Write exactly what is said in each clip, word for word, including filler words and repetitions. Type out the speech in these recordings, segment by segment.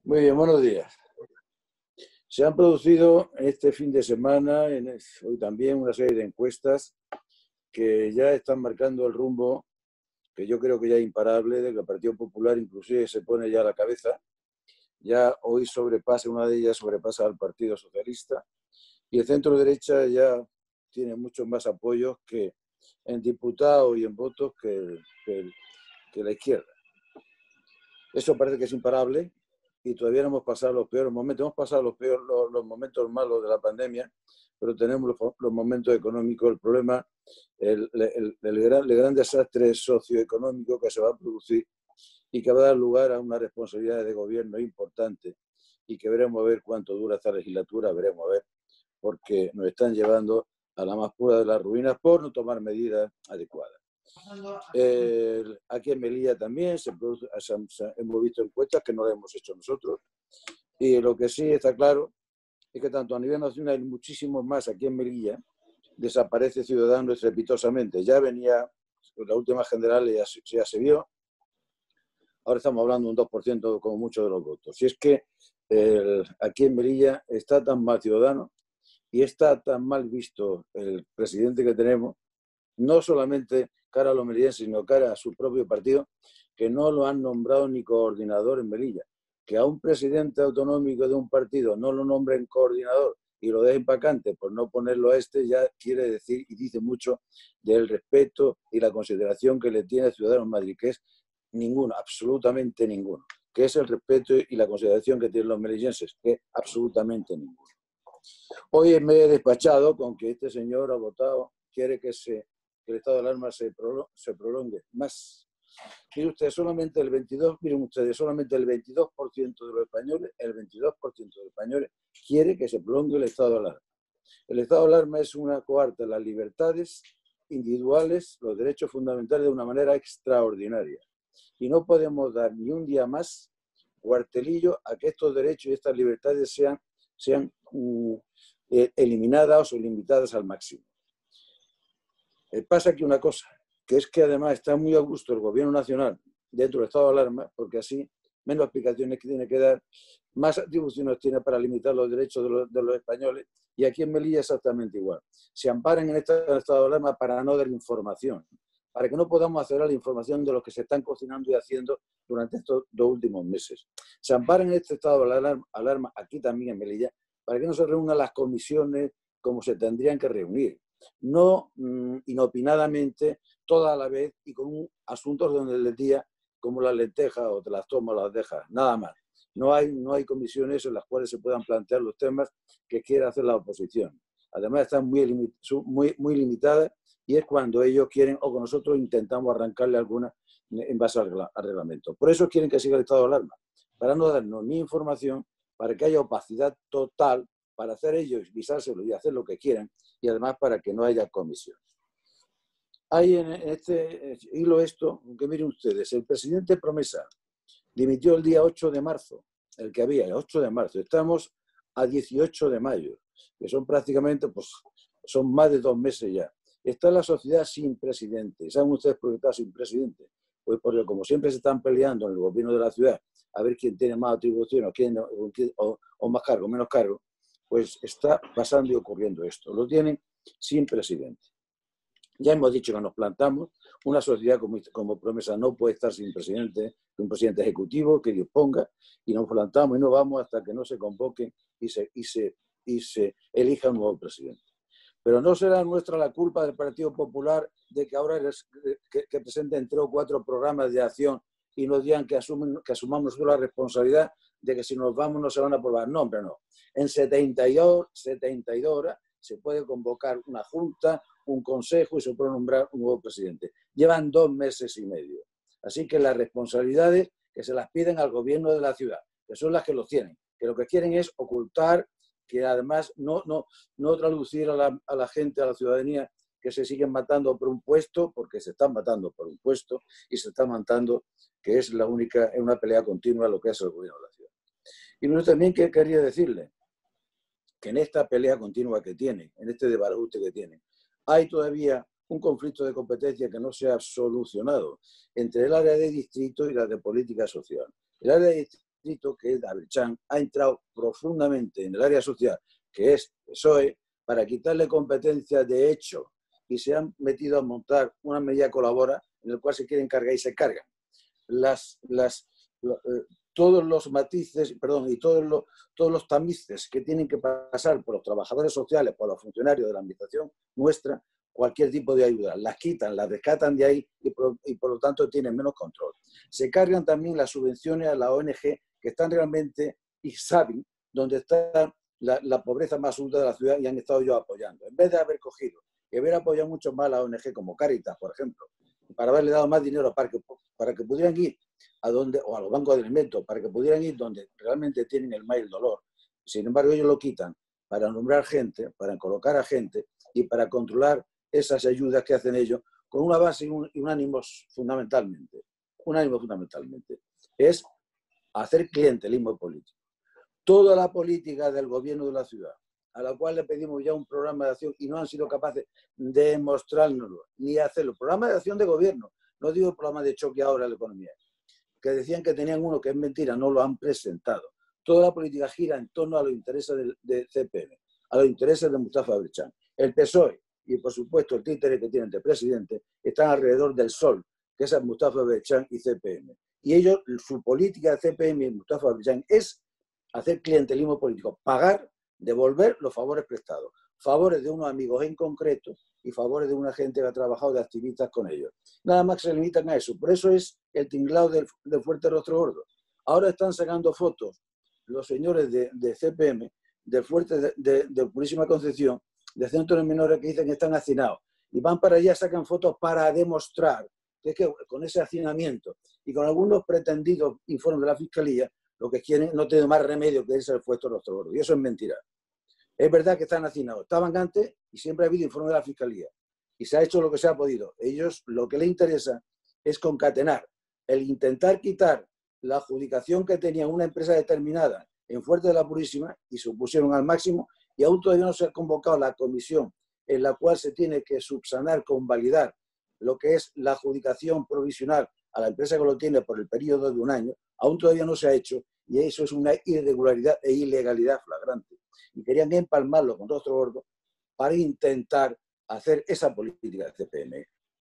Muy bien, buenos días. Se han producido este fin de semana, en el, hoy también, una serie de encuestas que ya están marcando el rumbo, que yo creo que ya es imparable, de que el Partido Popular inclusive se pone ya a la cabeza. Ya hoy sobrepasa, una de ellas sobrepasa al Partido Socialista, y el centro derecha ya tiene muchos más apoyos que en diputados y en votos que, que, que la izquierda. Eso parece que es imparable y todavía no hemos pasado los peores momentos. Hemos pasado los, peores, los, los momentos malos de la pandemia, pero tenemos los, los momentos económicos. El problema, el, el, el, gran, el gran desastre socioeconómico que se va a producir y que va a dar lugar a una responsabilidad de gobierno importante y que veremos a ver cuánto dura esta legislatura, veremos a ver, porque nos están llevando a la más pura de las ruinas por no tomar medidas adecuadas. Eh, aquí en Melilla también se produce, se, se, hemos visto encuestas que no las hemos hecho nosotros, y lo que sí está claro es que tanto a nivel nacional y muchísimos más aquí en Melilla desaparece Ciudadanos estrepitosamente. Ya venía, la última general ya, ya se vio, ahora estamos hablando de un dos por ciento como mucho de los votos. Y es que el, aquí en Melilla está tan mal Ciudadanos y está tan mal visto el presidente que tenemos, no solamente cara a los melillenses, sino cara a su propio partido, que no lo han nombrado ni coordinador en Melilla. Que a un presidente autonómico de un partido no lo nombren coordinador y lo dejen vacante por no ponerlo a este, ya quiere decir y dice mucho del respeto y la consideración que le tiene a Ciudadanos Madrid, que es ninguno, absolutamente ninguno. Que es el respeto y la consideración que tienen los melillenses, que es absolutamente ninguno. Hoy me he despachado con que este señor ha votado, quiere que, se, que el estado de alarma se, prolongue, se prolongue más. Miren ustedes, solamente el veintidós, miren ustedes, solamente el veintidós por ciento de los españoles, el veintidós por ciento de los españoles quiere que se prolongue el estado de alarma. El estado de alarma es una coarta de las libertades individuales, los derechos fundamentales de una manera extraordinaria. Y no podemos dar ni un día más cuartelillo a que estos derechos y estas libertades sean, sean uh, eh, eliminadas o limitadas al máximo. Eh, pasa aquí una cosa, que es que además está muy a gusto el gobierno nacional dentro del estado de alarma, porque así menos explicaciones que tiene que dar, más atribuciones tiene para limitar los derechos de los, de los españoles, y aquí en Melilla exactamente igual. Se amparan en este estado de alarma para no dar información, para que no podamos acceder a la información de lo que se están cocinando y haciendo durante estos dos últimos meses. Se amparan en este estado de alarma, alarma aquí también en Melilla, para que no se reúnan las comisiones como se tendrían que reunir. No mmm, inopinadamente, toda a la vez y con asuntos donde les día como las lentejas o te las tomas o las dejas, nada más. No hay, no hay comisiones en las cuales se puedan plantear los temas que quiera hacer la oposición. Además están muy, muy, muy limitadas y es cuando ellos quieren o con nosotros intentamos arrancarle alguna en base al, al reglamento. Por eso quieren que siga el estado de alarma, para no darnos ni información, para que haya opacidad total, para hacer ellos, visárselo y hacer lo que quieran, y además para que no haya comisiones. Hay en este hilo esto, que miren ustedes, el presidente Promesa dimitió el día ocho de marzo, el que había, el ocho de marzo, estamos a dieciocho de mayo, que son prácticamente, pues, son más de dos meses ya. Está la sociedad sin presidente. ¿Saben ustedes por qué está sin presidente? Pues porque como siempre se están peleando en el gobierno de la ciudad a ver quién tiene más atribuciones o, quién, o, quién, o, o más cargo, menos cargo, pues está pasando y ocurriendo esto. Lo tienen sin presidente. Ya hemos dicho que nos plantamos, una sociedad como, como Promesa no puede estar sin presidente, un presidente ejecutivo que disponga, y nos plantamos y no vamos hasta que no se convoque y se, y se, y se elija un nuevo presidente. Pero no será nuestra la culpa del Partido Popular de que ahora les, que, que presenten tres o cuatro programas de acción y nos digan que, asumen, que asumamos la responsabilidad de que si nos vamos no se van a aprobar. No, hombre, no. En setenta y dos horas se puede convocar una junta, un consejo y se puede nombrar un nuevo presidente. Llevan dos meses y medio. Así que las responsabilidades que se las piden al gobierno de la ciudad, que son las que lo tienen, que lo que quieren es ocultar, que además no, no, no traducir a la, a la gente, a la ciudadanía, que se siguen matando por un puesto, porque se están matando por un puesto y se están matando, que es la única, es una pelea continua lo que es el gobierno de la ciudad. Y bueno, también que quería decirle que en esta pelea continua que tienen, en este desbarajuste que tienen, hay todavía un conflicto de competencia que no se ha solucionado entre el área de distrito y la de política social. El área de distrito, que es Abelchán, ha entrado profundamente en el área social, que es P S O E, para quitarle competencias de hecho, y se han metido a montar una medida colabora en la cual se quieren cargar y se cargan. Las, las, eh, todos los matices, perdón, y todos los, todos los tamices que tienen que pasar por los trabajadores sociales, por los funcionarios de la administración nuestra, cualquier tipo de ayuda, las quitan, las rescatan de ahí y por, y por lo tanto tienen menos control. Se cargan también las subvenciones a la O N G que están realmente y saben dónde está la, la pobreza más ultra de la ciudad y han estado yo apoyando. En vez de haber cogido y haber apoyado mucho más a la O N G como Cáritas, por ejemplo, para haberle dado más dinero para que, para que pudieran ir a donde, o a los bancos de alimentos, para que pudieran ir donde realmente tienen el más el dolor. Sin embargo, ellos lo quitan para nombrar gente, para colocar a gente y para controlar esas ayudas que hacen ellos con una base y un, y un ánimo fundamentalmente. Un ánimo fundamentalmente. Es hacer clientelismo político. Toda la política del gobierno de la ciudad, a la cual le pedimos ya un programa de acción y no han sido capaces de mostrárnoslo, ni hacerlo. Programa de acción de gobierno, no digo programa de choque ahora a la economía, que decían que tenían uno que es mentira, no lo han presentado. Toda la política gira en torno a los intereses de, de C P M, a los intereses de Mustafa Abelchán. El P S O E y, por supuesto, el títere que tienen de presidente están alrededor del sol, que es Mustafa Abelchán y C P M. Y ellos, su política de C P M y Mustafa Abelchán es hacer clientelismo político, pagar, devolver los favores prestados, favores de unos amigos en concreto y favores de una gente que ha trabajado de activistas con ellos. Nada más que se limitan a eso. Por eso es el tinglado del, del Fuerte Rostro Gordo. Ahora están sacando fotos los señores de, de C P M, del Fuerte de, de, de Purísima Concepción, de centros menores que dicen que están hacinados. Y van para allá, sacan fotos para demostrar que, es que con ese hacinamiento y con algunos pretendidos informes de la Fiscalía, lo que quieren no tiene más remedio que irse al Fuerte Rostro Gordo. Y eso es mentira. Es verdad que están hacinados. Estaban antes y siempre ha habido informe de la Fiscalía. Y se ha hecho lo que se ha podido. Ellos lo que les interesa es concatenar, el intentar quitar la adjudicación que tenía una empresa determinada en Fuerte de la Purísima y se opusieron al máximo y aún todavía no se ha convocado la comisión en la cual se tiene que subsanar, convalidar lo que es la adjudicación provisional a la empresa que lo tiene por el periodo de un año. Aún todavía no se ha hecho y eso es una irregularidad e ilegalidad flagrante. Y querían empalmarlo con Rostro Gordo para intentar hacer esa política de C P M.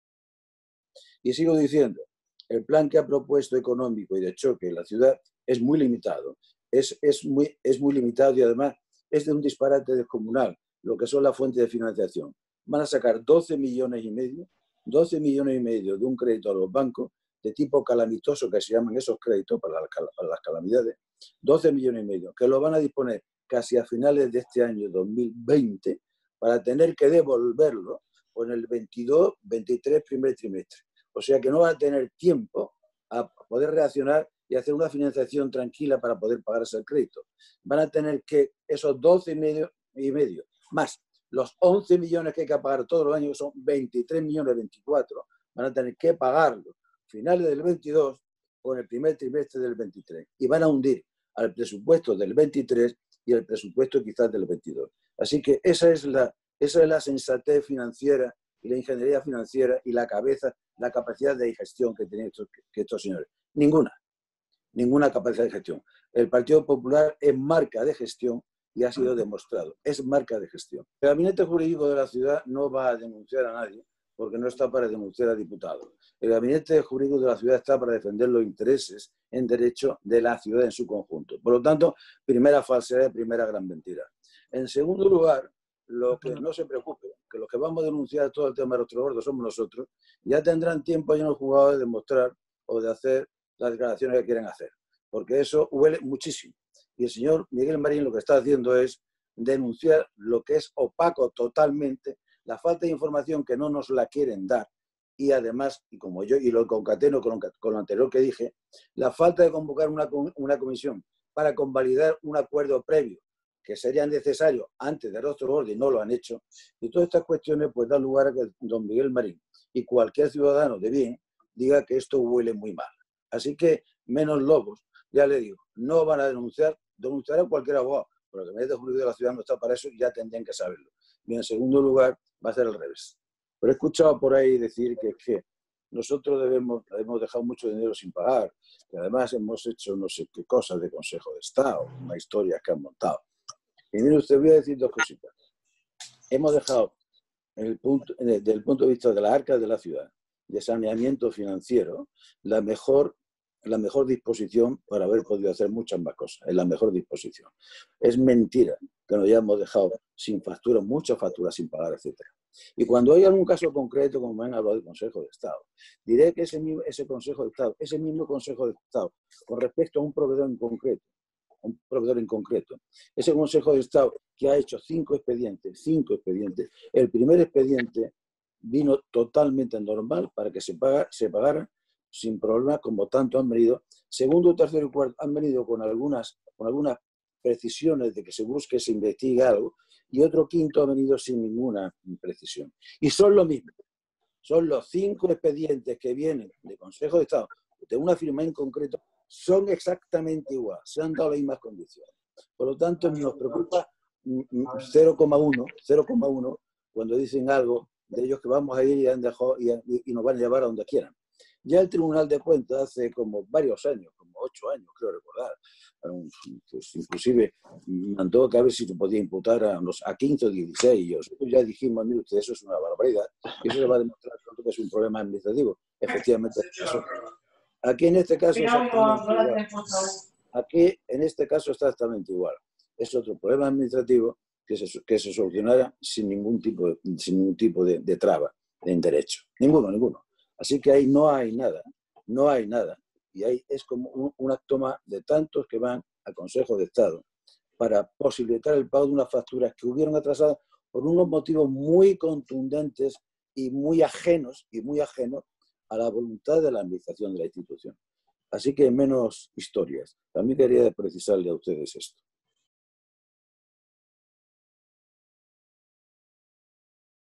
Y sigo diciendo, el plan que ha propuesto económico y de choque en la ciudad es muy limitado, es, es, muy, es muy limitado y además es de un disparate descomunal, lo que son las fuentes de financiación. Van a sacar doce millones y medio, doce millones y medio de un crédito a los bancos de tipo calamitoso, que se llaman esos créditos para, la, para las calamidades, doce millones y medio, que lo van a disponer casi a finales de este año dos mil veinte para tener que devolverlo en el veintidós veintitrés primer trimestre. O sea que no van a tener tiempo a poder reaccionar y hacer una financiación tranquila para poder pagar ese crédito. Van a tener que esos doce y medio, y medio más los once millones que hay que pagar todos los años, son veintitrés millones, veinticuatro, van a tener que pagarlo finales del veintidós o en el primer trimestre del veintitrés. Y van a hundir al presupuesto del veintitrés y el presupuesto quizás del veintidós. Así que esa es la, esa es la sensatez financiera y la ingeniería financiera y la cabeza, la capacidad de gestión que tienen estos, que estos señores. Ninguna, ninguna capacidad de gestión. El Partido Popular es marca de gestión y ha sido demostrado, es marca de gestión. El gabinete jurídico de la ciudad no va a denunciar a nadie porque no está para denunciar a diputados. El gabinete jurídico de la ciudad está para defender los intereses en derecho de la ciudad en su conjunto. Por lo tanto, primera falsedad y primera gran mentira. En segundo lugar, lo que no se preocupe, que los que vamos a denunciar todo el tema de Rostro Gordo somos nosotros, ya tendrán tiempo ya los jugadores de demostrar o de hacer las declaraciones que quieren hacer, porque eso huele muchísimo. Y el señor Miguel Marín lo que está haciendo es denunciar lo que es opaco totalmente, la falta de información que no nos la quieren dar y además, y como yo, y lo concateno con, con lo anterior que dije, la falta de convocar una, una comisión para convalidar un acuerdo previo que sería necesario antes de Rostro Gordo y no lo han hecho. Y todas estas cuestiones pues dan lugar a que don Miguel Marín y cualquier ciudadano de bien diga que esto huele muy mal. Así que menos lobos, ya le digo, no van a denunciar, denunciará cualquier abogado, pero el Gabinete Jurídico de la Ciudad no está para eso y ya tendrían que saberlo. Y en segundo lugar, va a ser al revés. Pero he escuchado por ahí decir que, que nosotros debemos, hemos dejado mucho dinero sin pagar, que además hemos hecho no sé qué cosas de Consejo de Estado, una historia que han montado. Y mire usted, voy a decir dos cositas. Hemos dejado, en el punto, desde el punto de vista de las arcas de la ciudad, de saneamiento financiero, la mejor, la mejor disposición para haber podido hacer muchas más cosas, es la mejor disposición. Es mentira que nos hayamos dejado sin facturas, muchas facturas sin pagar, etcétera. Y cuando hay algún caso concreto, como me han hablado del Consejo de Estado, diré que ese, ese Consejo de Estado, ese mismo Consejo de Estado, con respecto a un proveedor en concreto, un proveedor en concreto, ese Consejo de Estado que ha hecho cinco expedientes, cinco expedientes, el primer expediente vino totalmente normal para que se, paga, se pagara sin problemas, como tanto han venido. Segundo, tercero y cuarto han venido con algunas, con algunas precisiones de que se busque, se investigue algo, y otro quinto ha venido sin ninguna precisión. Y son lo mismo. Son los cinco expedientes que vienen del Consejo de Estado, de una firma en concreto, son exactamente igual, se han dado las mismas condiciones. Por lo tanto, nos preocupa cero coma uno cuando dicen algo de ellos que vamos a ir y, han dejado, y, y nos van a llevar a donde quieran. Ya el Tribunal de Cuentas hace como varios años, como ocho años creo recordar, pues inclusive mandó que a ver si se podía imputar a, los, a quince o dieciséis. Y nosotros ya dijimos, mire usted, eso es una barbaridad, y eso se va a demostrar que es un problema administrativo. Efectivamente, eso. Aquí en este caso exactamente igual. Aquí en este caso exactamente igual. Es otro problema administrativo que se, que se solucionara sin ningún tipo de, sin ningún tipo de, de traba en derecho. Ninguno, ninguno. Así que ahí no hay nada, no hay nada. Y ahí es como un, una toma de tantos que van al Consejo de Estado para posibilitar el pago de unas facturas que hubieron atrasadas por unos motivos muy contundentes y muy ajenos, y muy ajenos a la voluntad de la administración de la institución. Así que menos historias. También quería precisarle a ustedes esto.